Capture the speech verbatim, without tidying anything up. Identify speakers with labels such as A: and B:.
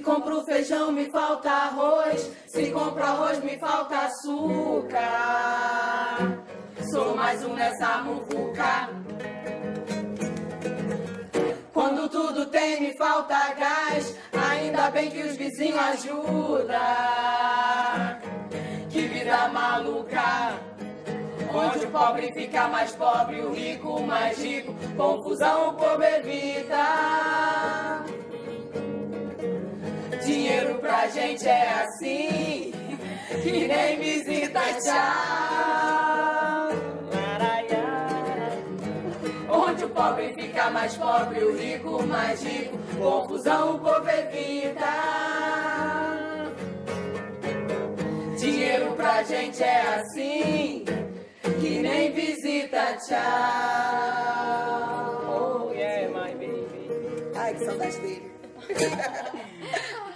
A: compro feijão, me falta arroz. Se compro arroz, me falta açúcar. Sou mais um nessa muvuca. Quando tudo tem, me falta gás. Ainda bem que os vizinhos ajudam. Que vida maluca. Onde o pobre fica mais pobre, o rico mais rico. Confusão o povo evita. Dinheiro pra gente é assim, que nem visita, tchau. Onde o pobre fica mais pobre, o rico mais rico. Confusão o povo evita. Dinheiro pra gente é assim, que nem visita, tchau.
B: Oh yeah, my baby.
A: Ai, que saudade dele.